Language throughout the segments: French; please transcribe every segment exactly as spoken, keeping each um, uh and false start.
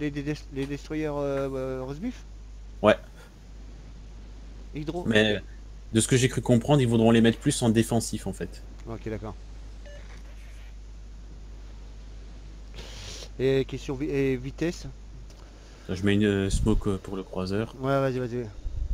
les, les, les destroyers euh, euh, Rosbif. Ouais, Hydro. mais de ce que j'ai cru comprendre, ils voudront les mettre plus en défensif en fait. Ok, d'accord. Et question vi- et vitesse. Je mets une euh, smoke euh, pour le croiseur. Ouais, vas-y, vas-y.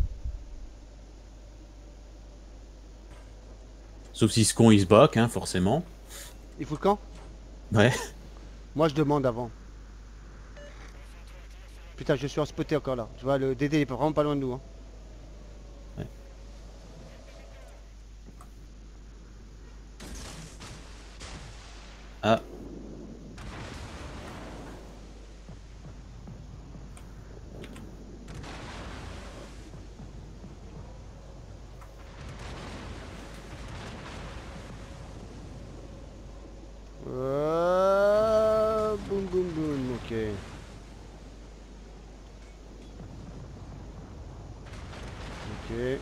Sauf si ce con il se back, hein, forcément. Il faut le camp. Ouais. Moi, je demande avant. Putain, je suis en spoté encore là. Tu vois, le D D il est vraiment pas loin de nous. Hein. Ouais. Ah, Euh, boum, boum, boum. Ok. Ok.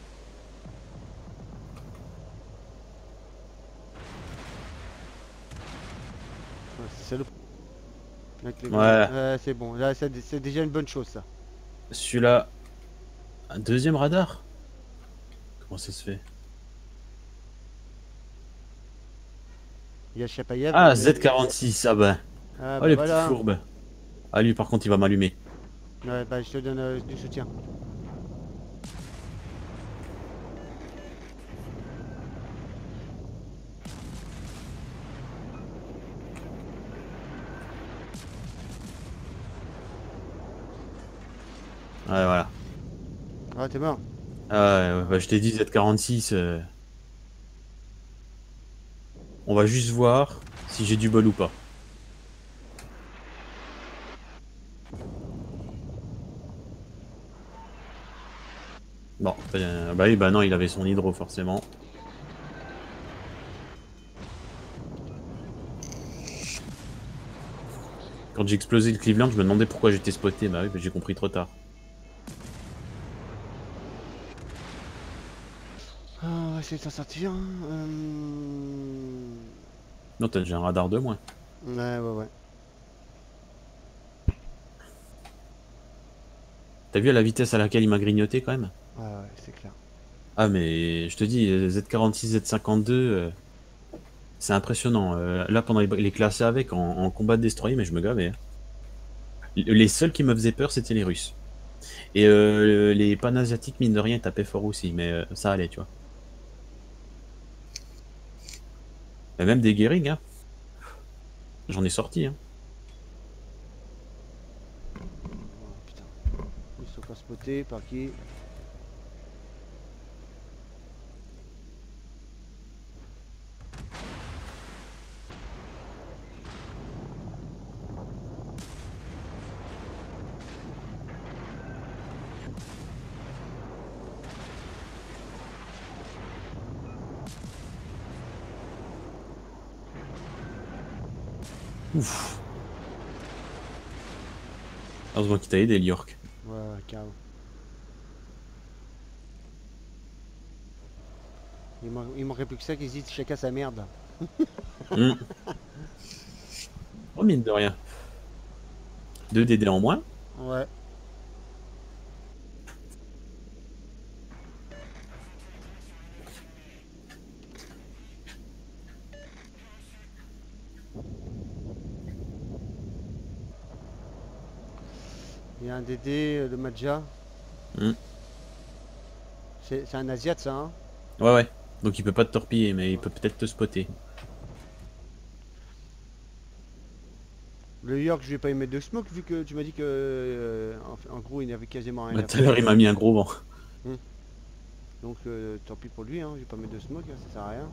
Ouais, c'est le. Avec les grenades. ouais. Ouais, c'est bon. Là, c'est c'est déjà une bonne chose ça. Celui-là, un deuxième radar? Comment ça se fait? Il y a Chapayev. Ah, Le... Z quarante-six, ah bah. Ah Oh, bah le petit voilà. fourbe. Ah, lui, par contre, il va m'allumer. Ouais, bah je te donne euh, du soutien. Ouais, voilà. Ah, t'es mort. Ah, ouais, ouais, bah, Ah, je t'ai dit Z quarante-six. euh, On va juste voir si j'ai du bol ou pas. Bon, euh, bah oui, bah non, il avait son hydro, forcément. Quand j'ai explosé le Cleveland, je me demandais pourquoi j'étais spoté. Bah oui, bah, j'ai compris trop tard. ah, on va essayer de s'en sortir. Hein. Euh, Non, t'as déjà un radar de moins. Ouais, ouais, ouais. T'as vu à la vitesse à laquelle il m'a grignoté quand même? Ouais, ouais, c'est clair. Ah, mais je te dis, Z quarante-six, Z cinquante-deux, euh, c'est impressionnant. Euh, là, pendant les, les classés avec, en, en combat de destroyer, mais je me gavais. Hein. Les seuls qui me faisaient peur, c'était les Russes. Et euh, les Panasiatiques, mine de rien, tapaient fort aussi, mais euh, ça allait, tu vois. Mais même des Gehring, hein. J'en ai sorti, hein. Oh, putain. Ils sont pas spotés par qui? Ouf. Heureusement qu'il t'a aidé, le York. Ouais, ouais, carrément. Il man- il manquerait plus que ça qu'ils disent chacun sa merde. Hmm. Oh, mine de rien. Deux D D en moins. Ouais. Il y a un D D, euh, le Madja. Hmm. C'est c'est un Asiate ça, hein? Ouais, ouais. Donc il peut pas te torpiller, mais il peut peut-être te spotter. Le York, je vais pas y mettre de smoke vu que tu m'as dit que euh, en, en gros il n'avait quasiment rien Bah, à tout à faire. l'heure, il m'a mis un gros vent. Hmm. Donc euh, tant pis pour lui, hein, je vais pas mettre de smoke, hein, ça sert à rien.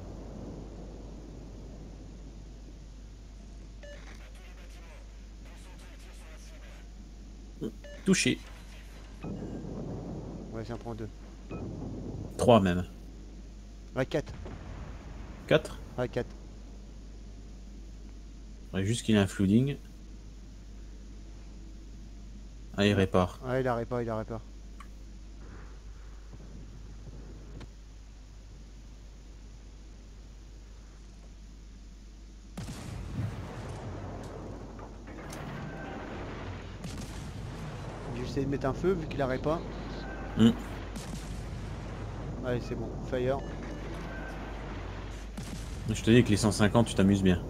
Touché. Ouais, ça en prend deux. Trois même. Ouais, quatre. Quatre. Ouais, quatre. Ouais, juste qu'il a un flooding. Ah, il Ouais, répare. ouais, il arrête pas, il arrête pas. j'essaie de mettre un feu vu qu'il arrête pas. Mm. Allez, c'est bon. Fire. Je te dis que les cent cinquante, tu t'amuses bien.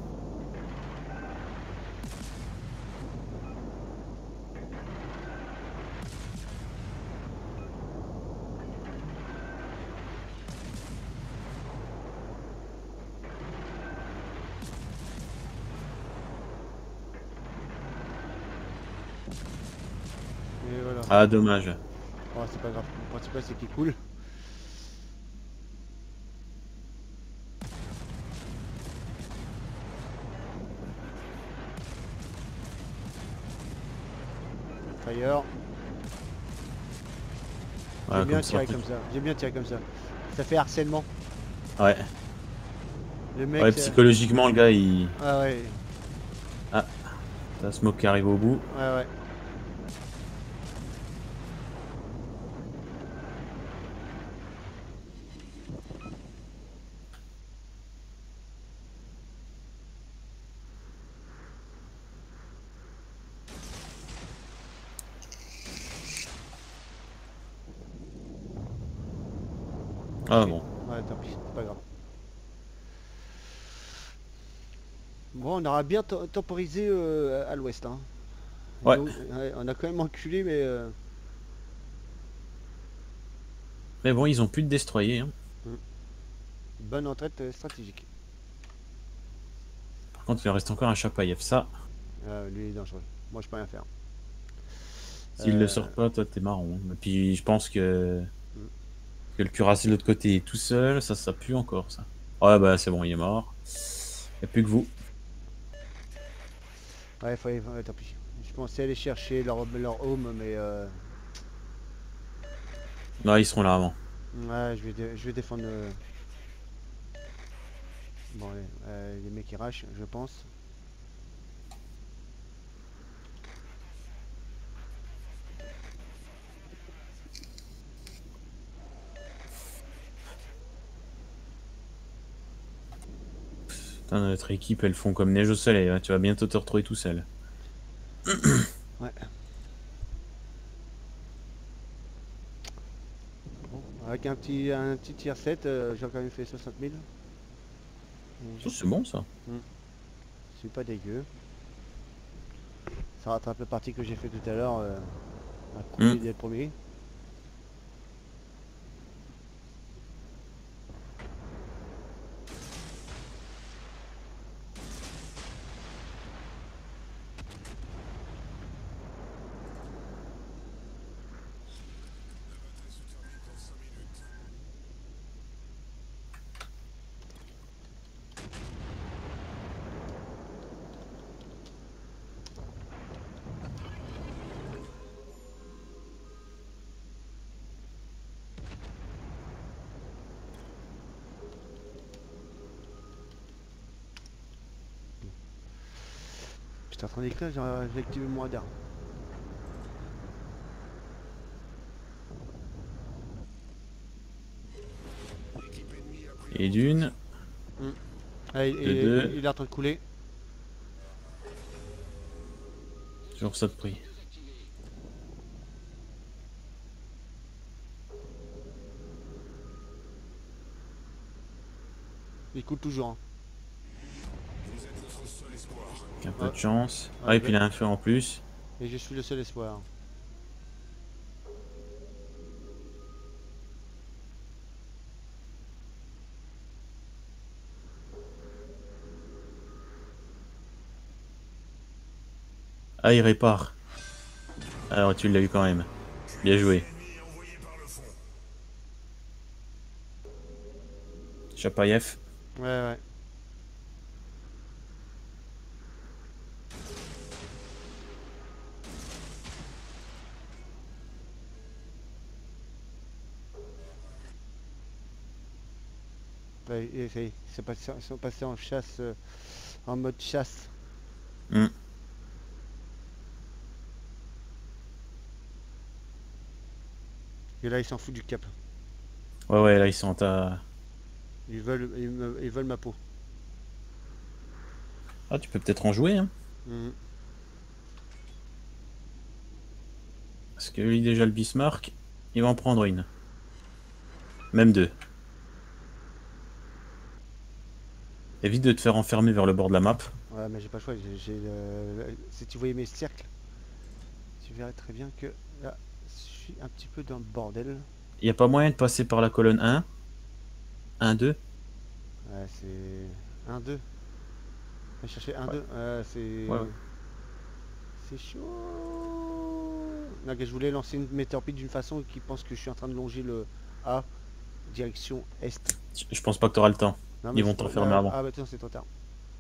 Et voilà. Ah, dommage. Oh, c'est pas grave. Le principal, c'est qu'il coule. Fire. Ouais, J'aime bien comme ça, tirer après- comme ça. J'aime bien tirer comme ça. Ça fait harcèlement. Ouais. Le mec. Ouais, c'est- psychologiquement, le gars, il... Ah ouais. Ah, t'as Smoke qui arrive au bout. Ouais, ouais. Ah Shit. bon. Ouais, tant pis, c'est pas grave. Bon, on aura bien te- temporisé euh, à l'ouest. Hein. Ouais. Nous, ouais, on a quand même enculé, mais euh, Mais bon, ils ont plus de destroyer. Hein. hmm, bonne entraide euh, stratégique. Par contre, il en reste encore un Chapayev. Ça, Euh, lui, il est dangereux. Moi, je peux rien faire. s'il le Euh, sort pas, toi, t'es marrant. Hein. Et puis, je pense que... hmm. que le cuirassé de l'autre côté est tout seul. Ça, ça pue encore, ça. Ouais, bah, c'est bon, il est mort. Y a plus que vous. Ouais, faut, ouais, tant pis. Je pensais aller chercher leur, leur home, mais euh, Non, ils seront là avant. ouais, je vais, dé- je vais défendre. euh, Bon, allez, euh, les mecs qui rachent, je pense. Putain, notre équipe, elles font comme neige au soleil. Hein. Tu vas bientôt te retrouver tout seul. Ouais. Bon, avec un petit, un petit tier sept, euh, j'ai quand même fait soixante mille. Ça, c'est bon, ça. C'est pas dégueu. Ça rattrape le parti que j'ai fait tout à l'heure. Euh, à couler Hmm. dès le premier. J'étais en train d'écrire, j'ai j'ai activé mon radar. Et d'une, Hmm. Ah, il, de il- deux. il est en train de couler. Toujours ça de prix. Il coule toujours. Hein. Avec un peu Ouais, de chance. Ah, ouais, et puis bah- il a un feu en plus. et je suis le seul espoir. Ah, il répare. Alors, tu l'as eu quand même. Bien joué. Chapayev. Ouais, ouais. Ouais, et ça y est, c'est passé- ils sont passés en chasse, euh, en mode chasse. Hmm. Et là, ils s'en foutent du cap. Ouais, ouais, là, ils sont à... Ils veulent, ils, me- ils veulent ma peau. Ah, tu peux peut-être en jouer, hein. Mhm. Parce Parce que lui, déjà, le Bismarck, il va en prendre une. Même deux. Évite de te faire enfermer vers le bord de la map. Ouais, mais j'ai pas le choix. j'ai- j'ai le- le- Si tu voyais mes cercles, tu verrais très bien que là, je suis un petit peu dans le bordel. Il n'y a pas moyen de passer par la colonne un. un, deux. Ouais, c'est un deux. Va chercher un Ouais, deux. Euh, c'est. ouais, ouais. C'est chaud. Non, que je voulais lancer une météorpide d'une façon qui pense que je suis en train de longer le A, direction Est. Je pense pas que tu auras le temps. Non, mais Ils vont c'est trop. t'enfermer Ah, avant. ah, bah, attends, c'est trop tard.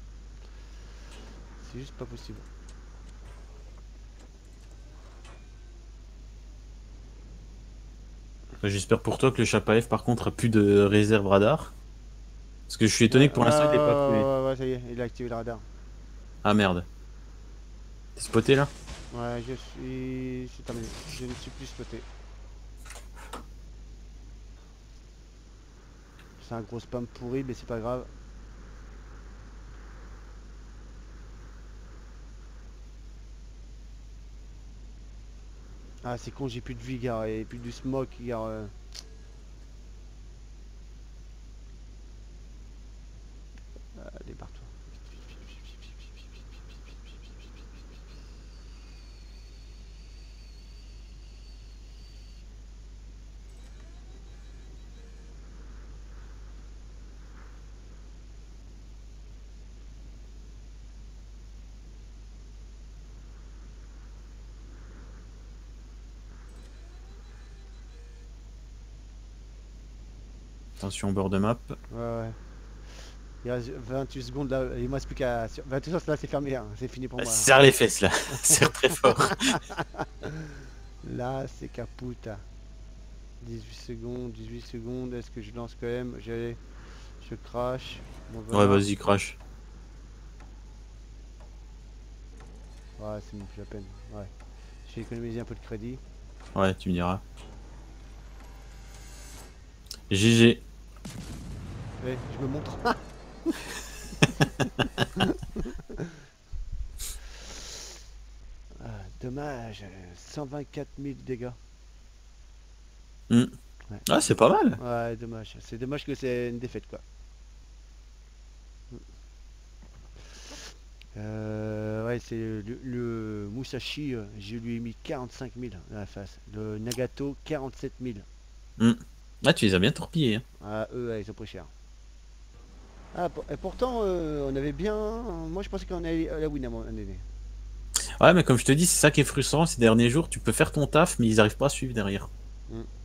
C'est juste pas possible. J'espère pour toi que le Chapaev, par contre, a plus de réserve radar. Parce que je suis étonné Ouais, que ouais, pour l'instant, il n'est pas activé. ouais, ouais, ouais, ça y est, il a activé le radar. Ah merde. T'es spoté là? Ouais, je suis. C'est terminé. Je ne suis plus spoté. C'est un gros spam pourri, mais c'est pas grave. Ah, c'est con, j'ai plus de vie, gars, et plus du smoke, gars. euh. Allez, barre-toi. Attention, bord de map. Ouais, ouais. Il reste vingt-huit secondes là, il me reste plus qu'à. vingt-huit secondes là, c'est fermé, hein. C'est fini pour moi. Serre les fesses là. Serre très fort. Là, c'est caputa. dix-huit secondes, dix-huit secondes. Est-ce que je lance quand même? Je, je crash. Bon, Ouais, voilà. vas-y, crash. Ouais, c'est même plus la peine. Ouais. J'ai économisé un peu de crédit. Ouais, tu me diras. G G. Eh, je me montre. Ah, dommage. cent vingt-quatre mille dégâts. Hmm. Ouais. Ah, c'est pas mal. Ouais, dommage. C'est dommage que c'est une défaite, quoi. Euh, ouais, c'est le, le Musashi, euh, je lui ai mis quarante-cinq mille dans la face. Le Nagato, quarante-sept mille. Hmm. Ah, tu les as bien torpillés. Hein. Ah, eux, ouais, ils sont pas chers. Ah, pour- et pourtant, euh, on avait bien. Moi, je pensais qu'on allait à la win à un moment donné. Ouais, mais comme je te dis, c'est ça qui est frustrant ces derniers jours. Tu peux faire ton taf, mais ils arrivent pas à suivre derrière. Mm.